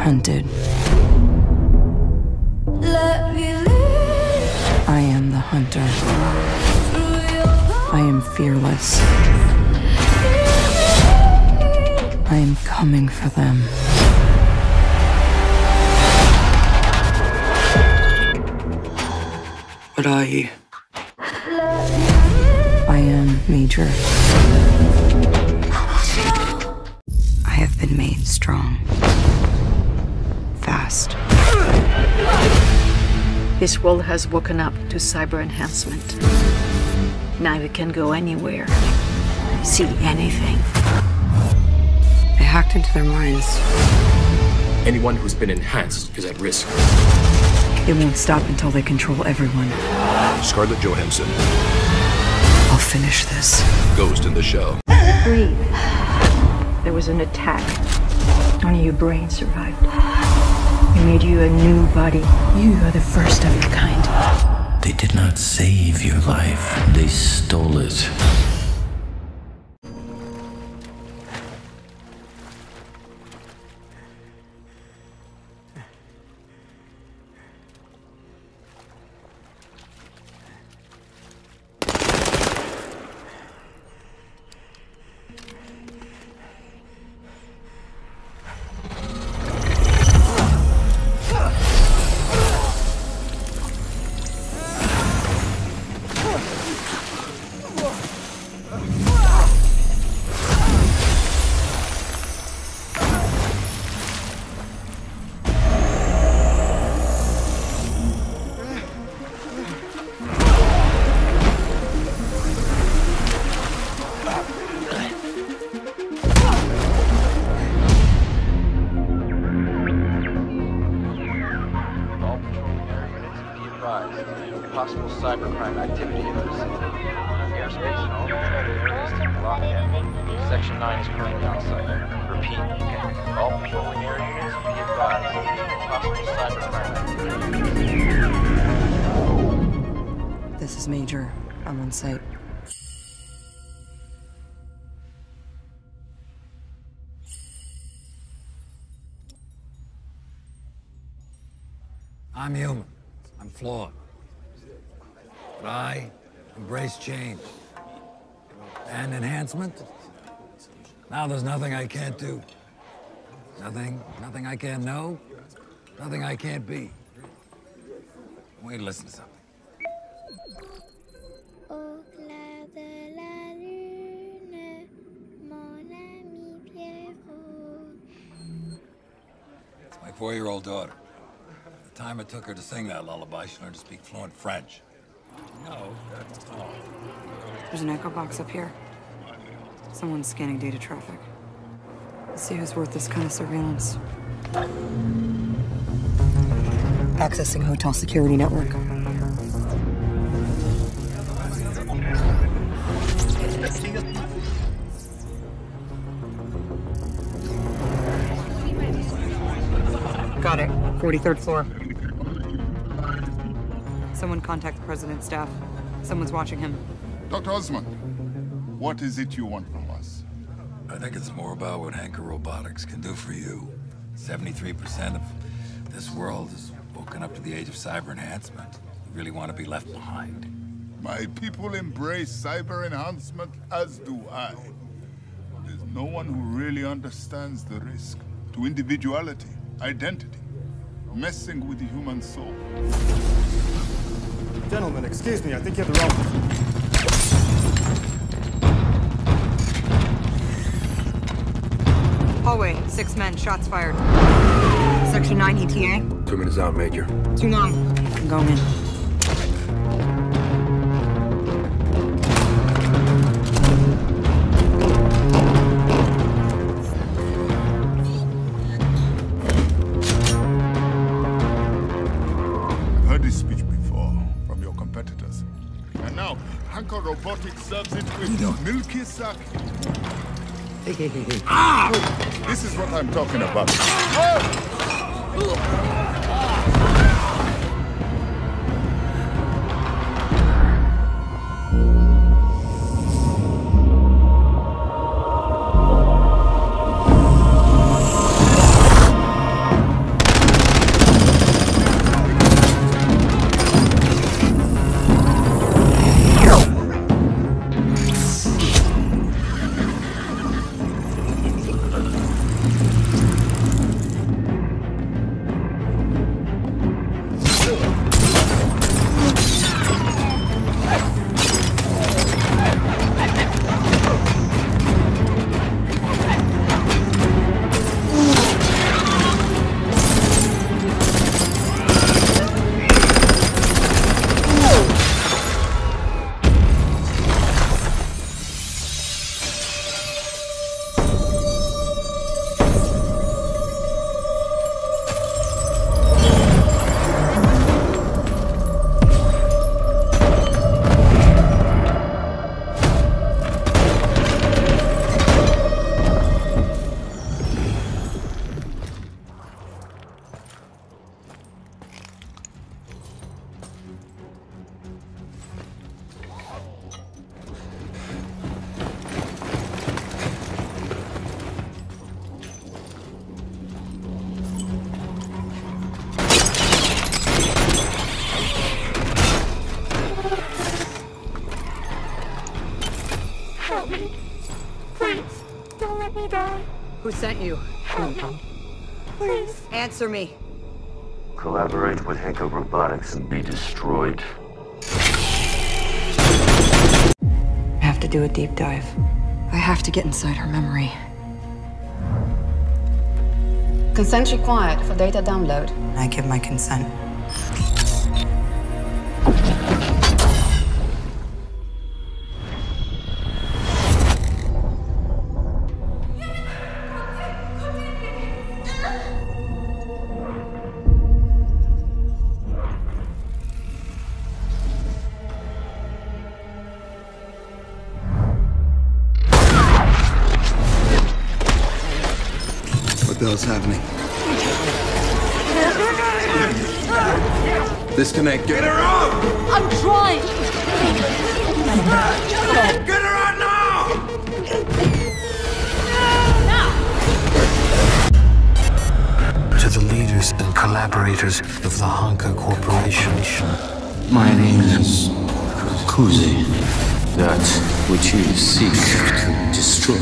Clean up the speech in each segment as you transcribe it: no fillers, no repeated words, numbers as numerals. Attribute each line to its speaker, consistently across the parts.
Speaker 1: hunted. I am the hunter. I am fearless. I am coming for them.
Speaker 2: What are you?
Speaker 1: I am Major. I have been made strong. Fast.
Speaker 3: This world has woken up to cyber enhancement. Now we can go anywhere, see anything.
Speaker 1: I hacked into their minds.
Speaker 4: Anyone who's been enhanced is at risk.
Speaker 1: It won't stop until they control everyone.
Speaker 5: Scarlett Johansson.
Speaker 1: I'll finish this.
Speaker 5: Ghost in the Shell.
Speaker 3: Breathe. There was an attack. Only your brain survived. We made you a new body. You are the first of your kind.
Speaker 6: They did not save your life. They stole it.
Speaker 7: Possible cybercrime activity in the vicinity. Airspace and all controlled areas to be blocked in. Section 9 is currently on site. Repeat. All patrolling air units be advised. Possible cybercrime activity.
Speaker 1: This is Major. I'm on site.
Speaker 8: I'm human. I'm flawed. But I embrace change. And enhancement? Now there's nothing I can't do. Nothing I can't know. Nothing I can't be. Wait, listen to something.
Speaker 9: Au clair de la lune, mon ami Pierrot.
Speaker 8: It's my 4-year-old daughter. The time it took her to sing that lullaby, she learned to speak fluent French. No, that's all.
Speaker 1: There's an echo box up here. Someone's scanning data traffic. Let's see who's worth this kind of surveillance. Accessing hotel security network. Got it. 43rd floor. Someone contact the president's staff. Someone's watching him.
Speaker 10: Dr. Osmond, what is it you want from us?
Speaker 8: I think it's more about what Hanka Robotics can do for you. 73% of this world is woken up to the age of cyber enhancement. You really want to be left behind.
Speaker 10: My people embrace cyber enhancement, as do I. There's no one who really understands the risk to individuality, identity, messing with the human soul.
Speaker 11: Gentlemen, excuse me, I think you have the wrong...
Speaker 1: Hallway, 6 men, shots fired. Section 9 ETA.
Speaker 5: 2 minutes out, Major.
Speaker 1: Too long. I'm going in.
Speaker 10: I've heard this speech before from your competitors. And now, Hanka Robotic serves it with milky sake. Ah! This is what I'm talking about.
Speaker 1: Who sent you?
Speaker 9: Please.
Speaker 1: Answer me.
Speaker 6: Collaborate with Hanka Robotics and be destroyed.
Speaker 1: I have to do a deep dive. I have to get inside her memory.
Speaker 2: Consent required for data download.
Speaker 1: I give my consent.
Speaker 12: What the hell's happening? Disconnect. Get her out!
Speaker 9: I'm trying.
Speaker 12: Get her out now!
Speaker 13: To the leaders and collaborators of the Hanka Corporation. My name is Kuzi.
Speaker 6: That which you seek to destroy.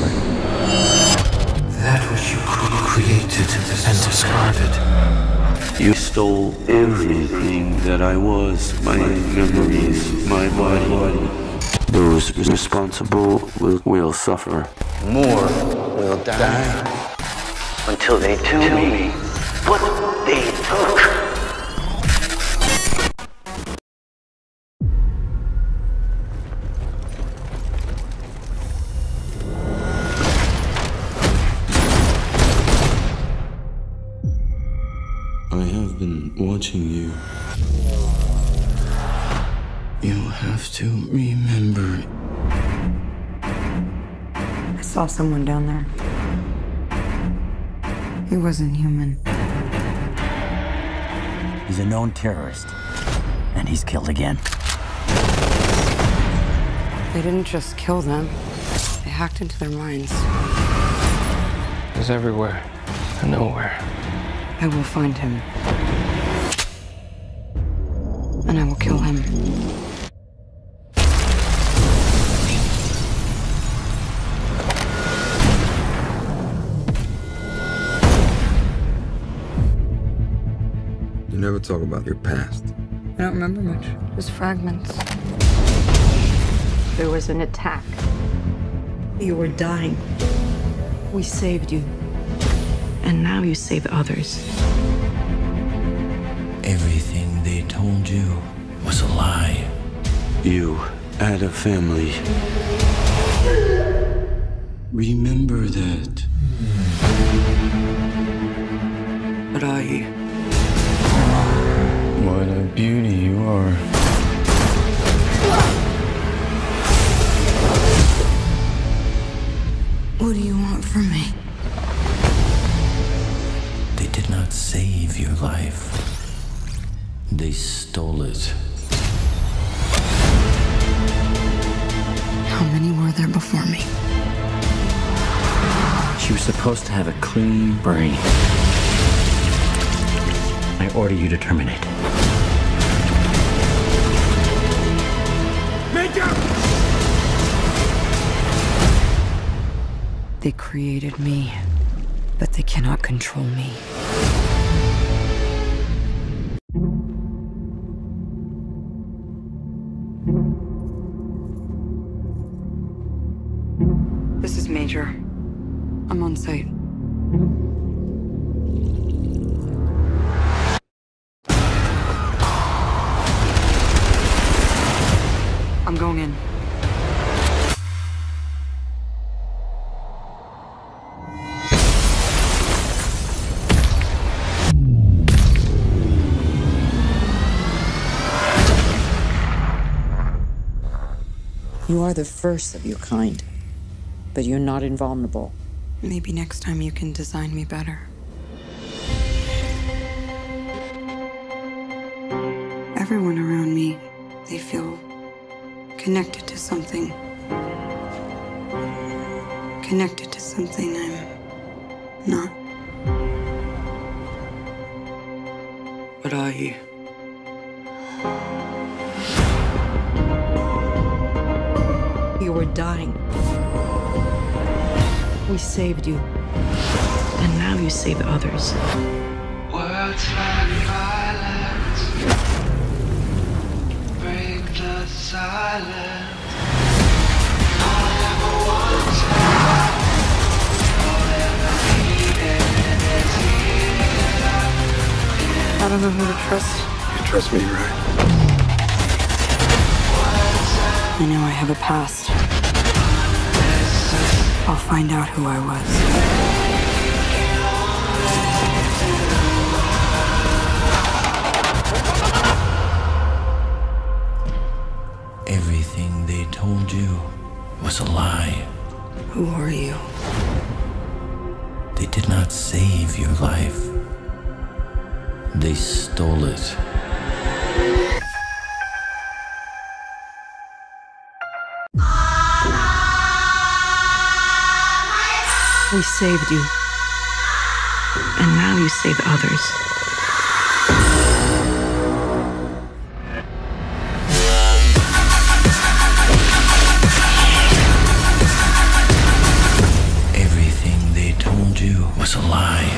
Speaker 13: That which you created and discarded.
Speaker 6: You stole everything that I was, my memories, my body. Those responsible will suffer. More will die. Until they tell me what they took. I have been watching you. You have to remember.
Speaker 1: I saw someone down there. He wasn't human.
Speaker 14: He's a known terrorist, and he's killed again.
Speaker 1: They didn't just kill them. They hacked into their minds.
Speaker 15: He's everywhere and nowhere.
Speaker 1: I will find him. And I will kill him.
Speaker 12: You never talk about your past.
Speaker 1: I don't remember much. Just fragments.
Speaker 3: There was an attack. You were dying. We saved you. And now you save others.
Speaker 6: Everything they told you was a lie. You had a family. Remember that.
Speaker 1: What are you?
Speaker 6: What a beauty you are.
Speaker 1: What do you want from me?
Speaker 6: They did not save your life. They stole it.
Speaker 1: How many were there before me?
Speaker 14: She was supposed to have a clean brain. I order you to terminate.
Speaker 1: They created me, but they cannot control me. This is Major. I'm on site. I'm going in.
Speaker 16: You are the first of your kind, but you're not invulnerable.
Speaker 1: Maybe next time you can design me better. Everyone around me, they feel connected to something. Connected to something I'm not. What are you?
Speaker 3: You were dying. We saved you. And now you save others.
Speaker 13: Words like violence break the silence. All I ever wanted, all I ever needed is here.
Speaker 1: I don't know who to trust.
Speaker 12: You trust me, right?
Speaker 1: I know I have a past. I'll find out who I was.
Speaker 6: Everything they told you was a lie.
Speaker 1: Who are you?
Speaker 6: They did not save your life. They stole it.
Speaker 3: We saved you. And now you save others.
Speaker 6: Everything they told you was a lie.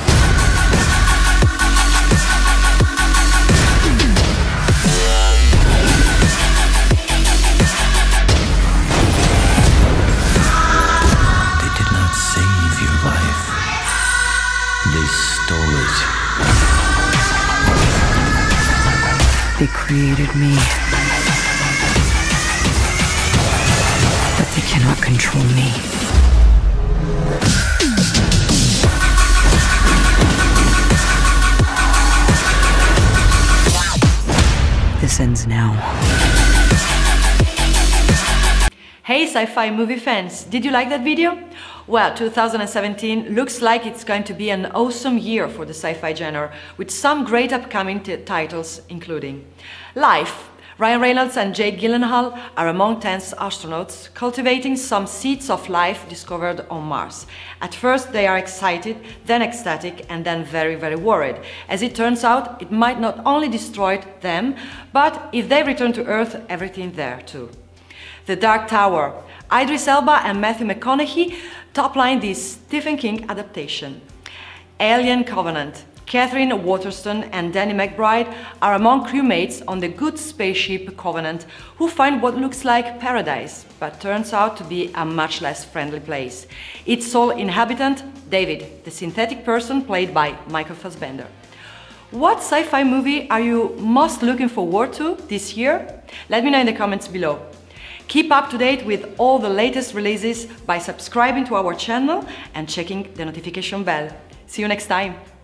Speaker 1: They created me. But they cannot control me. This ends now.
Speaker 17: Hey sci-fi movie fans, did you like that video? Well, 2017 looks like it's going to be an awesome year for the sci-fi genre, with some great upcoming titles including Life. Ryan Reynolds and Jake Gyllenhaal are among 10 astronauts cultivating some seeds of life discovered on Mars. At first they are excited, then ecstatic, and then very, very worried. As it turns out, it might not only destroy them, but if they return to Earth, everything there too. The Dark Tower. Idris Elba and Matthew McConaughey topline this Stephen King adaptation. Alien Covenant. Catherine Waterston and Danny McBride are among crewmates on the good spaceship Covenant, who find what looks like paradise, but turns out to be a much less friendly place. Its sole inhabitant, David, the synthetic person played by Michael Fassbender. What sci-fi movie are you most looking forward to this year? Let me know in the comments below. Keep up to date with all the latest releases by subscribing to our channel and checking the notification bell. See you next time!